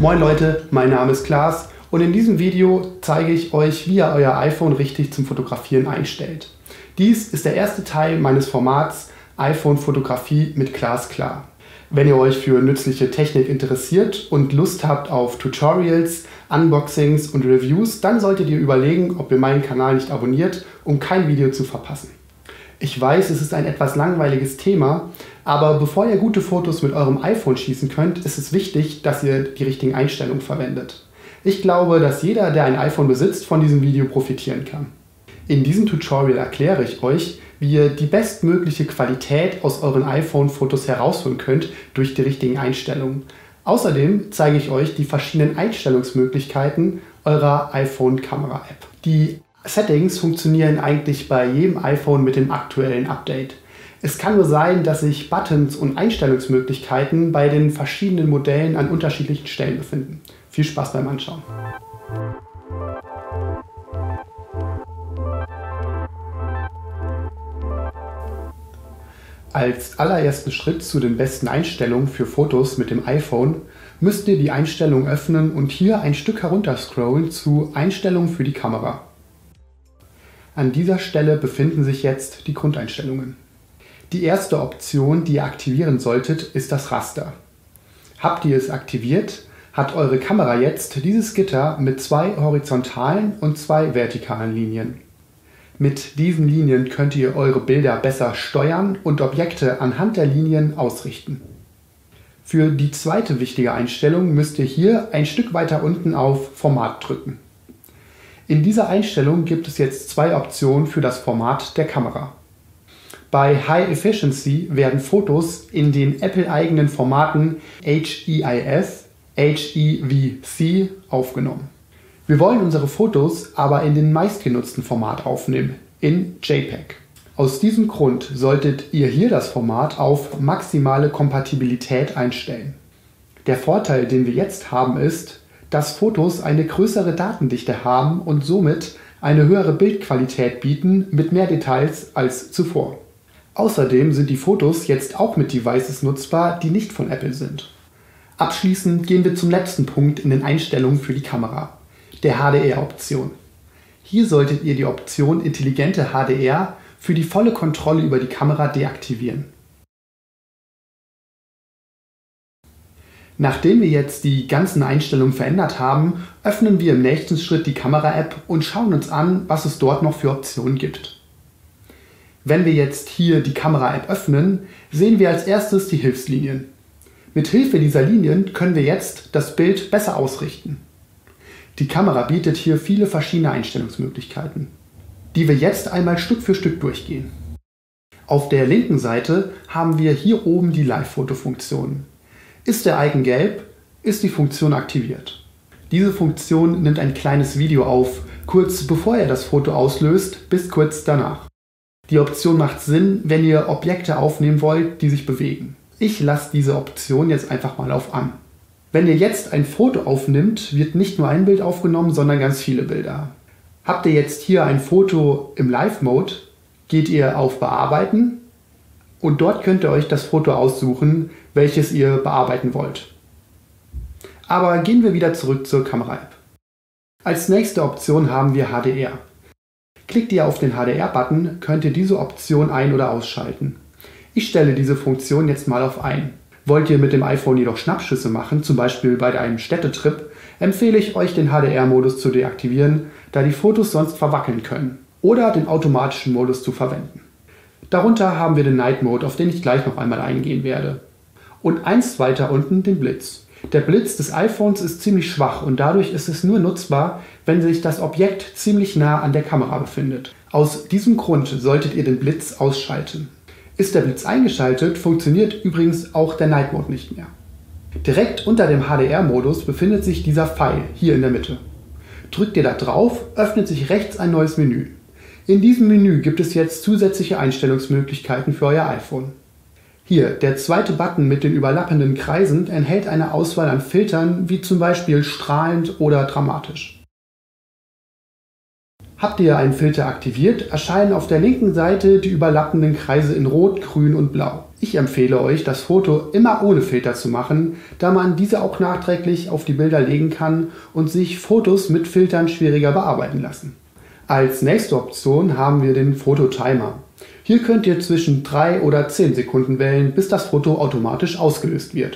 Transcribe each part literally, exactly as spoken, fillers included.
Moin Leute, mein Name ist Klaas und in diesem Video zeige ich euch, wie ihr euer iPhone richtig zum Fotografieren einstellt. Dies ist der erste Teil meines Formats iPhone-Fotografie mit Klaas Klar. Wenn ihr euch für nützliche Technik interessiert und Lust habt auf Tutorials, Unboxings und Reviews, dann solltet ihr überlegen, ob ihr meinen Kanal nicht abonniert, um kein Video zu verpassen. Ich weiß, es ist ein etwas langweiliges Thema, aber bevor ihr gute Fotos mit eurem iPhone schießen könnt, ist es wichtig, dass ihr die richtigen Einstellungen verwendet. Ich glaube, dass jeder, der ein iPhone besitzt, von diesem Video profitieren kann. In diesem Tutorial erkläre ich euch, wie ihr die bestmögliche Qualität aus euren iPhone-Fotos herausholen könnt durch die richtigen Einstellungen. Außerdem zeige ich euch die verschiedenen Einstellungsmöglichkeiten eurer iPhone-Kamera-App. Die Settings funktionieren eigentlich bei jedem iPhone mit dem aktuellen Update. Es kann nur sein, dass sich Buttons und Einstellungsmöglichkeiten bei den verschiedenen Modellen an unterschiedlichen Stellen befinden. Viel Spaß beim Anschauen! Als allerersten Schritt zu den besten Einstellungen für Fotos mit dem iPhone müsst ihr die Einstellung öffnen und hier ein Stück herunter scrollen zu Einstellungen für die Kamera. An dieser Stelle befinden sich jetzt die Grundeinstellungen. Die erste Option, die ihr aktivieren solltet, ist das Raster. Habt ihr es aktiviert, hat eure Kamera jetzt dieses Gitter mit zwei horizontalen und zwei vertikalen Linien. Mit diesen Linien könnt ihr eure Bilder besser steuern und Objekte anhand der Linien ausrichten. Für die zweite wichtige Einstellung müsst ihr hier ein Stück weiter unten auf Format drücken. In dieser Einstellung gibt es jetzt zwei Optionen für das Format der Kamera. Bei High Efficiency werden Fotos in den Apple-eigenen Formaten H E I F, H E V C aufgenommen. Wir wollen unsere Fotos aber in den meistgenutzten Format aufnehmen, in JPEG. Aus diesem Grund solltet ihr hier das Format auf maximale Kompatibilität einstellen. Der Vorteil, den wir jetzt haben, ist, dass Fotos eine größere Datendichte haben und somit eine höhere Bildqualität bieten mit mehr Details als zuvor. Außerdem sind die Fotos jetzt auch mit Devices nutzbar, die nicht von Apple sind. Abschließend gehen wir zum letzten Punkt in den Einstellungen für die Kamera, der H D R-Option. Hier solltet ihr die Option Intelligente H D R für die volle Kontrolle über die Kamera deaktivieren. Nachdem wir jetzt die ganzen Einstellungen verändert haben, öffnen wir im nächsten Schritt die Kamera-App und schauen uns an, was es dort noch für Optionen gibt. Wenn wir jetzt hier die Kamera-App öffnen, sehen wir als erstes die Hilfslinien. Mit Hilfe dieser Linien können wir jetzt das Bild besser ausrichten. Die Kamera bietet hier viele verschiedene Einstellungsmöglichkeiten, die wir jetzt einmal Stück für Stück durchgehen. Auf der linken Seite haben wir hier oben die Live-Foto-Funktion. Ist der Icon gelb, ist die Funktion aktiviert. Diese Funktion nimmt ein kleines Video auf, kurz bevor er das Foto auslöst, bis kurz danach. Die Option macht Sinn, wenn ihr Objekte aufnehmen wollt, die sich bewegen. Ich lasse diese Option jetzt einfach mal auf An. Wenn ihr jetzt ein Foto aufnimmt, wird nicht nur ein Bild aufgenommen, sondern ganz viele Bilder. Habt ihr jetzt hier ein Foto im Live-Mode, geht ihr auf Bearbeiten und dort könnt ihr euch das Foto aussuchen, welches ihr bearbeiten wollt. Aber gehen wir wieder zurück zur Kamera-App. Als nächste Option haben wir H D R. Klickt ihr auf den H D R-Button, könnt ihr diese Option ein- oder ausschalten. Ich stelle diese Funktion jetzt mal auf Ein. Wollt ihr mit dem iPhone jedoch Schnappschüsse machen, zum Beispiel bei einem Städtetrip, empfehle ich euch, den H D R-Modus zu deaktivieren, da die Fotos sonst verwackeln können, oder den automatischen Modus zu verwenden. Darunter haben wir den Night Mode, auf den ich gleich noch einmal eingehen werde. Und eins weiter unten den Blitz. Der Blitz des iPhones ist ziemlich schwach und dadurch ist es nur nutzbar, wenn sich das Objekt ziemlich nah an der Kamera befindet. Aus diesem Grund solltet ihr den Blitz ausschalten. Ist der Blitz eingeschaltet, funktioniert übrigens auch der Night Mode nicht mehr. Direkt unter dem H D R-Modus befindet sich dieser Pfeil hier in der Mitte. Drückt ihr da drauf, öffnet sich rechts ein neues Menü. In diesem Menü gibt es jetzt zusätzliche Einstellungsmöglichkeiten für euer iPhone. Hier, der zweite Button mit den überlappenden Kreisen enthält eine Auswahl an Filtern, wie zum Beispiel strahlend oder dramatisch. Habt ihr einen Filter aktiviert, erscheinen auf der linken Seite die überlappenden Kreise in Rot, Grün und Blau. Ich empfehle euch, das Foto immer ohne Filter zu machen, da man diese auch nachträglich auf die Bilder legen kann und sich Fotos mit Filtern schwieriger bearbeiten lassen. Als nächste Option haben wir den Fototimer. Hier könnt ihr zwischen drei oder zehn Sekunden wählen, bis das Foto automatisch ausgelöst wird.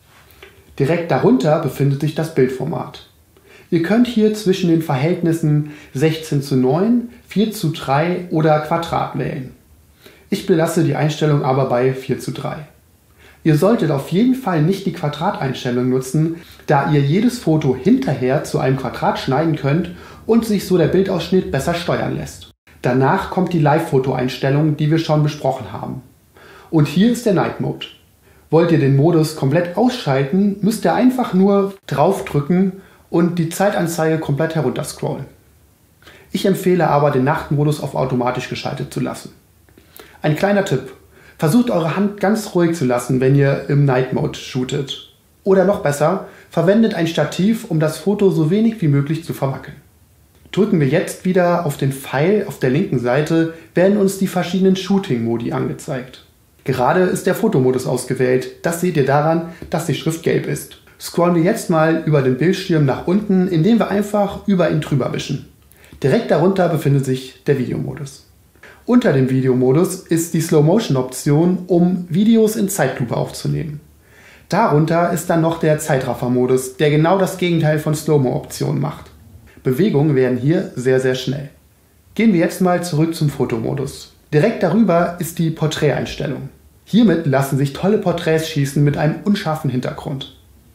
Direkt darunter befindet sich das Bildformat. Ihr könnt hier zwischen den Verhältnissen sechzehn zu neun, vier zu drei oder Quadrat wählen. Ich belasse die Einstellung aber bei vier zu drei. Ihr solltet auf jeden Fall nicht die Quadrateinstellung nutzen, da ihr jedes Foto hinterher zu einem Quadrat schneiden könnt und sich so der Bildausschnitt besser steuern lässt. Danach kommt die Live-Foto-Einstellung, die wir schon besprochen haben. Und hier ist der Night Mode. Wollt ihr den Modus komplett ausschalten, müsst ihr einfach nur draufdrücken und die Zeitanzeige komplett herunterscrollen. Ich empfehle aber, den Nachtmodus auf automatisch geschaltet zu lassen. Ein kleiner Tipp: Versucht eure Hand ganz ruhig zu lassen, wenn ihr im Night Mode shootet. Oder noch besser, verwendet ein Stativ, um das Foto so wenig wie möglich zu verwackeln. Drücken wir jetzt wieder auf den Pfeil auf der linken Seite, werden uns die verschiedenen Shooting-Modi angezeigt. Gerade ist der Fotomodus ausgewählt, das seht ihr daran, dass die Schrift gelb ist. Scrollen wir jetzt mal über den Bildschirm nach unten, indem wir einfach über ihn drüber wischen. Direkt darunter befindet sich der Videomodus. Unter dem Videomodus ist die Slow-Motion-Option, um Videos in Zeitlupe aufzunehmen. Darunter ist dann noch der Zeitraffer-Modus, der genau das Gegenteil von Slow-Mo-Option macht. Bewegungen werden hier sehr, sehr schnell. Gehen wir jetzt mal zurück zum Fotomodus. Direkt darüber ist die Porträteinstellung. Hiermit lassen sich tolle Porträts schießen mit einem unscharfen Hintergrund.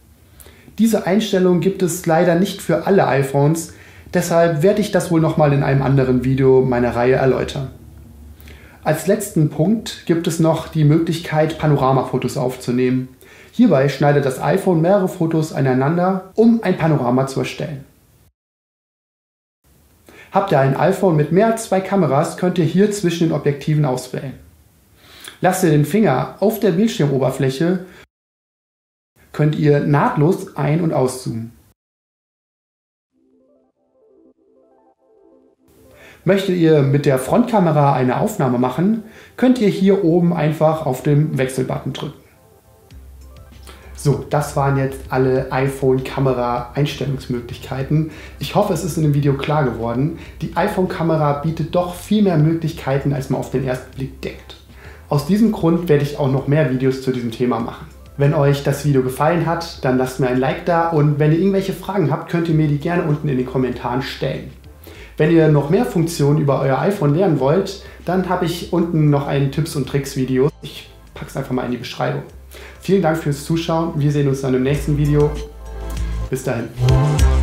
Diese Einstellung gibt es leider nicht für alle iPhones, deshalb werde ich das wohl nochmal in einem anderen Video meiner Reihe erläutern. Als letzten Punkt gibt es noch die Möglichkeit, Panoramafotos aufzunehmen. Hierbei schneidet das iPhone mehrere Fotos aneinander, um ein Panorama zu erstellen. Habt ihr ein iPhone mit mehr als zwei Kameras, könnt ihr hier zwischen den Objektiven auswählen. Lasst ihr den Finger auf der Bildschirmoberfläche, könnt ihr nahtlos ein- und auszoomen. Möchtet ihr mit der Frontkamera eine Aufnahme machen, könnt ihr hier oben einfach auf den Wechselbutton drücken. So, das waren jetzt alle iPhone-Kamera-Einstellungsmöglichkeiten. Ich hoffe, es ist in dem Video klar geworden. Die iPhone-Kamera bietet doch viel mehr Möglichkeiten, als man auf den ersten Blick denkt. Aus diesem Grund werde ich auch noch mehr Videos zu diesem Thema machen. Wenn euch das Video gefallen hat, dann lasst mir ein Like da und wenn ihr irgendwelche Fragen habt, könnt ihr mir die gerne unten in den Kommentaren stellen. Wenn ihr noch mehr Funktionen über euer iPhone lernen wollt, dann habe ich unten noch ein Tipps- und Tricks-Video. Ich packe es einfach mal in die Beschreibung. Vielen Dank fürs Zuschauen. Wir sehen uns dann im nächsten Video. Bis dahin.